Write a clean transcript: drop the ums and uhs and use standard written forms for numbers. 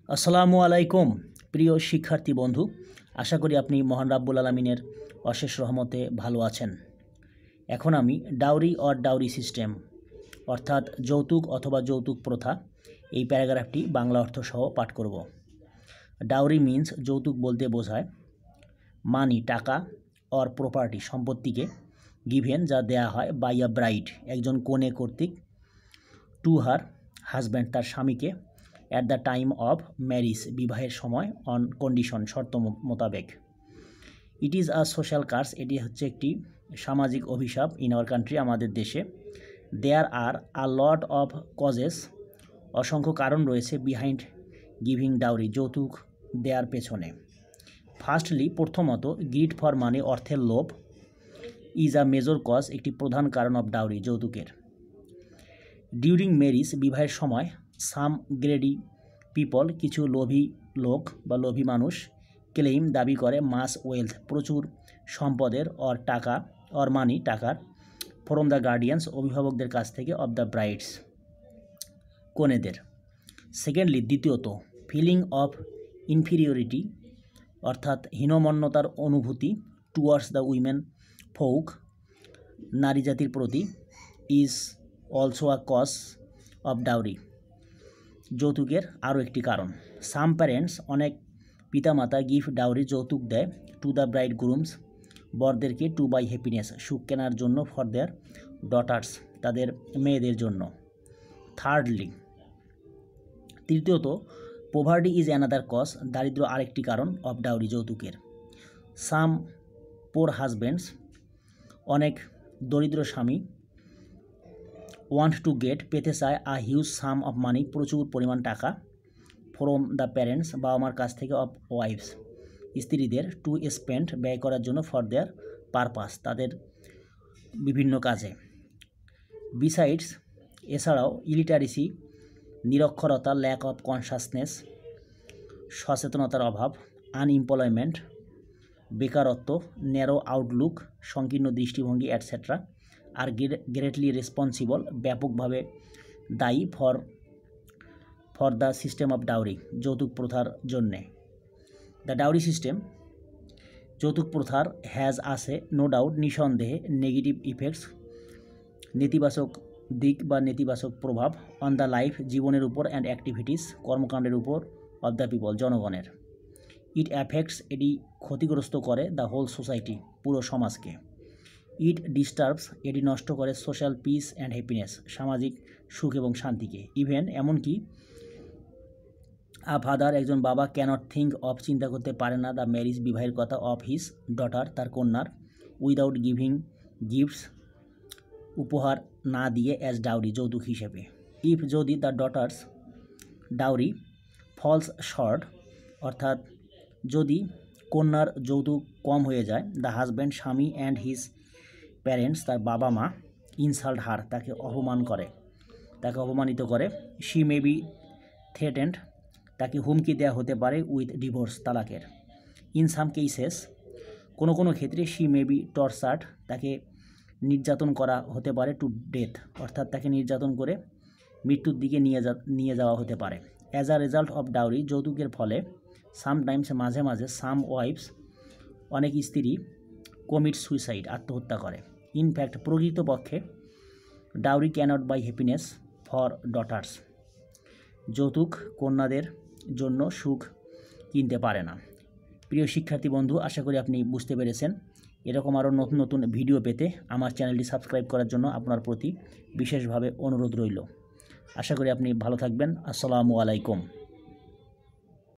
আসসালামু আলাইকুম প্রিয় শিক্ষার্থী বন্ধু, আশা করি আপনি মহান রাব্বুল আলামিনের অশেষ রহমতে ভালো আছেন। এখন আমি ডাউরি সিস্টেম অর্থাৎ যৌতুক অথবা যৌতুক প্রথা এই প্যারাগ্রাফটি বাংলা অর্থ সহ পাঠ করব। ডাউরি মিন্স যৌতুক বলতে বোঝায় মানি টাকা অর প্রপার্টি সম্পত্তিকে গিভেন যা দেয়া হয় বাই আ ব্রাইড একজন কনে কর্তৃক টু হার হাজব্যান্ড তার স্বামীকে at the time of marriage বিবাহের সময় অন কন্ডিশন শর্ত মোতাবেক। It is a social curse এটি হচ্ছে একটি সামাজিক অভিশাপ ইন আওয়ার কান্ট্রি আমাদের দেশে। দেয়ার আর আ লট অফ কজেস অসংখ্য কারণ রয়েছে বিহাইন্ড গিভিং ডাউরি যৌতুক দেয়ার পেছনে। ফার্স্টলি প্রথমত গ্রিড ফর মানি অর্থের লোভ ইজ আ মেজর কজ একটি প্রধান কারণ অফ ডাউরি যৌতুকের। ডিউরিং ম্যারিজ বিবাহের সময় সাম গ্রেডি পিপল কিছু লোভী লোক বা লোভী মানুষ ক্লেইম দাবি করে মাস ওয়েলথ প্রচুর সম্পদের অর টাকা অর মানি টাকার ফ্রম দ্য গার্ডিয়ানস অভিভাবকদের কাছ থেকে অফ দ্য ব্রাইডস কনেদের। সেকেন্ডলি দ্বিতীয়ত ফিলিং অফ ইনফিরিয়রিটি অর্থাৎ হীনমন্যতার অনুভূতি টুয়ার্ডস দ্য উইমেন ফোক নারী জাতির প্রতি is also a cause of dowry যৌতুকের আরও একটি কারণ। সাম প্যারেন্টস অনেক পিতামাতা গিফট ডাউরি যৌতুক দেয় টু দ্য ব্রাইড গ্রুমস বরদেরকে টু বাই হ্যাপিনেস সুখ কেনার জন্য ফর দেয়ার ডটার্স তাদের মেয়েদের জন্য। থার্ডলি তৃতীয়ত পোভার্টি ইজ অ্যানাদার কজ দারিদ্র আরেকটি কারণ অফ ডাউরি যৌতুকের। সাম পোর হাজব্যান্ডস অনেক দরিদ্র স্বামী ওয়ান্ট টু গেট পেতে চায় a huge some of money প্রচুর পরিমাণ টাকা ফ্রম দ্য প্যারেন্টস বাবা মার কাছ থেকে অফ ওয়াইফস স্ত্রীদের টু স্পেন্ড ব্যয় করার জন্য ফর দেয়ার পারপাস তাদের বিভিন্ন কাজে। বিসাইডস এছাড়াও ইলিটারেসি নিরক্ষরতা ল্যাক অফ কনসাসনেস সচেতনতার অভাব আনএমপ্লয়মেন্ট বেকারত্ব ন্যারো আউটলুক সংকীর্ণ দৃষ্টিভঙ্গি অ্যাটসেট্রা আর গ্রেটলি রেসপন্সিবল ব্যাপকভাবে দায়ী for the system of dowry যৌতুক প্রথার জন্যে। দ্য ডাউরি সিস্টেম যৌতুক প্রথার হ্যাজ আছে নো ডাউট নিঃসন্দেহে নেগেটিভ ইফেক্টস নেতিবাচক দিক বা নেতিবাচক প্রভাব অন দ্য লাইফ জীবনের উপর অ্যান্ড অ্যাক্টিভিটিস কর্মকাণ্ডের উপর অফ দ্য পিপল জনগণের। ইট অ্যাফেক্টস এটি ক্ষতিগ্রস্ত করে দ্য হোল সোসাইটি পুরো সমাজকে। ইট ডিস্টার্বস এটি নষ্ট করে সোশ্যাল পিস অ্যান্ড হ্যাপিনেস সামাজিক সুখ এবং শান্তিকে। ইভেন এমনকি আ ফাদার একজন বাবা ক্যানট থিঙ্ক অফ চিন্তা করতে পারে না দ্য ম্যারিজ বিবাহের কথা অফ হিজ ডটার তার কন্যার উইদাউট গিভিং গিফটস উপহার না দিয়ে অ্যাজ ডাউরি যৌতুক হিসেবে। ইফ যদি the daughter's dowry falls short অর্থাৎ যদি কন্যার যৌতুক কম হয়ে যায় দ্য হাজব্যান্ড স্বামী অ্যান্ড হিজ প্যারেন্টস তার বাবা মা ইনসাল্ট হার তাকে অপমানিত করে শি মে বি থ্রেটেন্ড তাকে হুমকি দেওয়া হতে পারে উইথ ডিভোর্স তালাকের। ইন সাম কেসেস কোনো ক্ষেত্রে শি মে বি টর্চার্ড তাকে নির্যাতন করা হতে পারে টু ডেথ অর্থাৎ তাকে নির্যাতন করে মৃত্যুর দিকে নিয়ে যাওয়া হতে পারে। As a result of dowry যৌতুকের ফলে সামটাইমস মাঝে মাঝে সাম ওয়াইফস অনেক স্ত্রী কমিট সুইসাইড আত্মহত্যা করে। ইনফ্যাক্ট প্রকৃতপক্ষে dowry cannot buy happiness for daughters যৌতুক কন্যাদের জন্য সুখ কিনতে পারে না। প্রিয় শিক্ষার্থী বন্ধু, আশা করি আপনি বুঝতে পেরেছেন। এরকম আরও নতুন নতুন ভিডিও পেতে আমার চ্যানেলটি সাবস্ক্রাইব করার জন্য আপনার প্রতি বিশেষভাবে অনুরোধ রইল। আশা করি আপনি ভালো থাকবেন। আসসালামু আলাইকুম।